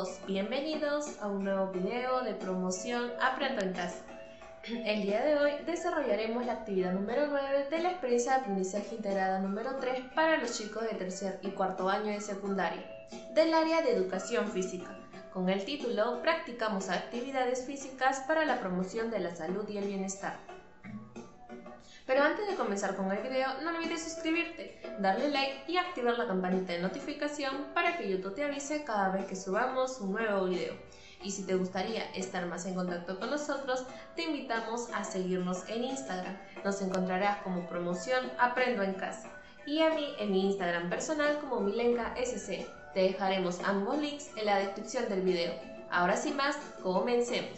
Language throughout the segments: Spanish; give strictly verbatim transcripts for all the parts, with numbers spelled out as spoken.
todos, bienvenidos a un nuevo video de promoción Aprendo en Casa. El día de hoy desarrollaremos la actividad número nueve de la experiencia de aprendizaje integrada número tres para los chicos de tercer y cuarto año de secundaria, del área de educación física. Con el título, practicamos actividades físicas para la promoción de la salud y el bienestar. Pero antes de comenzar con el video, no olvides suscribirte, darle like y activar la campanita de notificación para que YouTube te avise cada vez que subamos un nuevo video. Y si te gustaría estar más en contacto con nosotros, te invitamos a seguirnos en Instagram. Nos encontrarás como promoción Aprendo en Casa y a mí en mi Instagram personal como Milenka S C. Te dejaremos ambos links en la descripción del video. Ahora sin más, comencemos.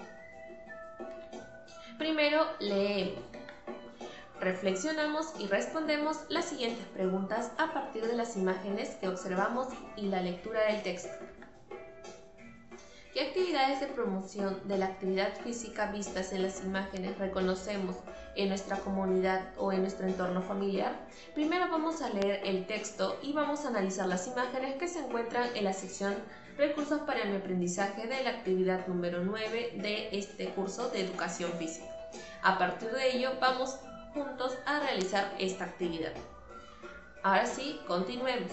Primero, leemos. Reflexionamos y respondemos las siguientes preguntas a partir de las imágenes que observamos y la lectura del texto. ¿Qué actividades de promoción de la actividad física vistas en las imágenes reconocemos en nuestra comunidad o en nuestro entorno familiar? Primero vamos a leer el texto y vamos a analizar las imágenes que se encuentran en la sección Recursos para mi aprendizaje de la actividad número nueve de este curso de educación física. A partir de ello vamos juntos a realizar esta actividad. Ahora sí, continuemos.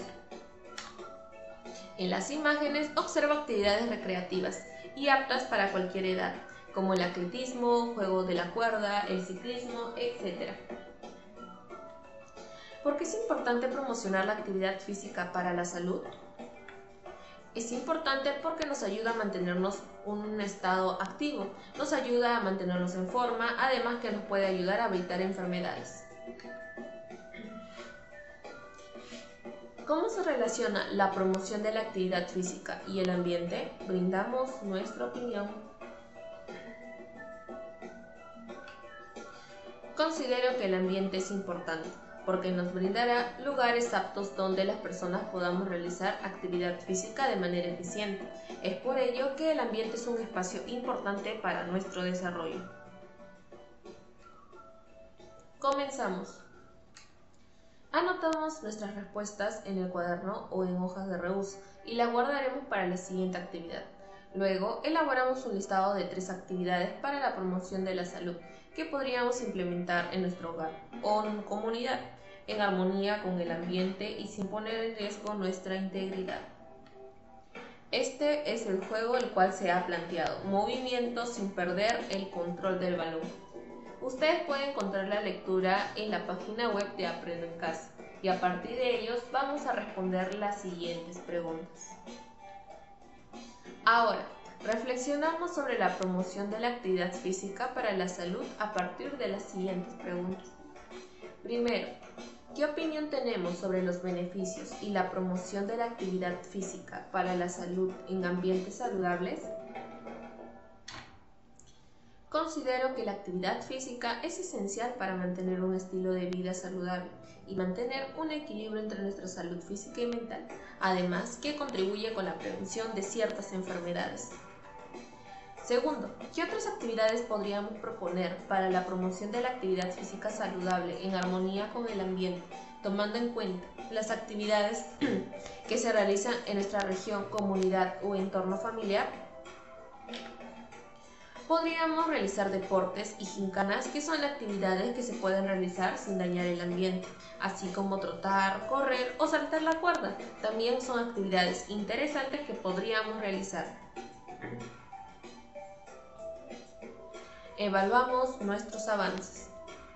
En las imágenes observo actividades recreativas y aptas para cualquier edad, como el atletismo, juego de la cuerda, el ciclismo, etcétera. ¿Por qué es importante promocionar la actividad física para la salud? Es importante porque nos ayuda a mantenernos en un estado activo, nos ayuda a mantenernos en forma, además que nos puede ayudar a evitar enfermedades. ¿Cómo se relaciona la promoción de la actividad física y el ambiente? Brindamos nuestra opinión. Considero que el ambiente es importante, porque nos brindará lugares aptos donde las personas podamos realizar actividad física de manera eficiente. Es por ello que el ambiente es un espacio importante para nuestro desarrollo. Comenzamos. Anotamos nuestras respuestas en el cuaderno o en hojas de reuso y las guardaremos para la siguiente actividad. Luego, elaboramos un listado de tres actividades para la promoción de la salud que podríamos implementar en nuestro hogar o en comunidad, en armonía con el ambiente y sin poner en riesgo nuestra integridad. Este es el juego el cual se ha planteado, movimiento sin perder el control del balón. Ustedes pueden encontrar la lectura en la página web de Aprendo en Casa y a partir de ellos vamos a responder las siguientes preguntas. Ahora, reflexionamos sobre la promoción de la actividad física para la salud a partir de las siguientes preguntas. Primero, ¿qué opinión tenemos sobre los beneficios y la promoción de la actividad física para la salud en ambientes saludables? Considero que la actividad física es esencial para mantener un estilo de vida saludable y mantener un equilibrio entre nuestra salud física y mental, además que contribuye con la prevención de ciertas enfermedades. Segundo, ¿qué otras actividades podríamos proponer para la promoción de la actividad física saludable en armonía con el ambiente, tomando en cuenta las actividades que se realizan en nuestra región, comunidad o entorno familiar? Podríamos realizar deportes y gincanas, que son actividades que se pueden realizar sin dañar el ambiente, así como trotar, correr o saltar la cuerda. También son actividades interesantes que podríamos realizar. Evaluamos nuestros avances.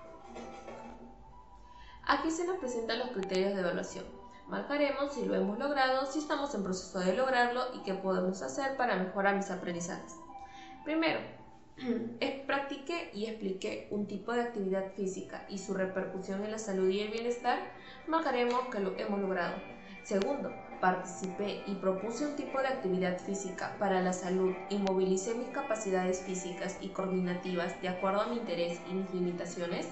Aquí se nos presentan los criterios de evaluación. Marcaremos si lo hemos logrado, si estamos en proceso de lograrlo y qué podemos hacer para mejorar mis aprendizajes. Primero, practiqué y expliqué un tipo de actividad física y su repercusión en la salud y el bienestar. Marcaremos que lo hemos logrado. Segundo, participé y propuse un tipo de actividad física para la salud y movilicé mis capacidades físicas y coordinativas de acuerdo a mi interés y mis limitaciones.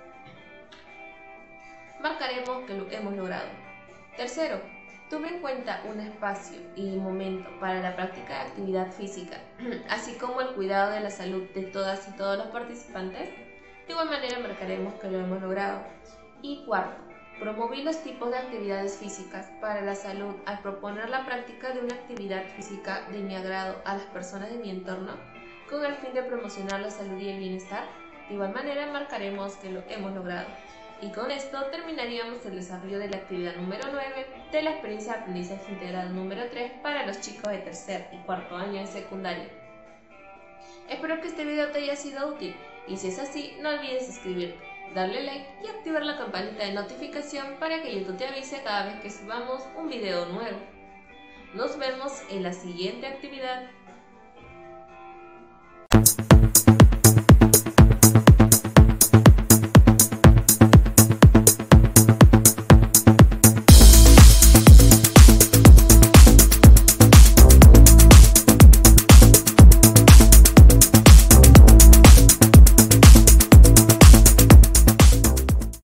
Marcaremos que lo hemos logrado. Tercero, tuve en cuenta un espacio y momento para la práctica de actividad física, así como el cuidado de la salud de todas y todos los participantes. De igual manera marcaremos que lo hemos logrado. Y cuarto, Promoví los tipos de actividades físicas para la salud al proponer la práctica de una actividad física de mi agrado a las personas de mi entorno con el fin de promocionar la salud y el bienestar. De igual manera marcaremos que lo hemos logrado. Y con esto terminaríamos el desarrollo de la actividad número nueve de la experiencia de aprendizaje integral número tres para los chicos de tercer y cuarto año en secundaria. Espero que este video te haya sido útil y si es así no olvides suscribirte, darle like y activar la campanita de notificación para que YouTube te avise cada vez que subamos un video nuevo. Nos vemos en la siguiente actividad.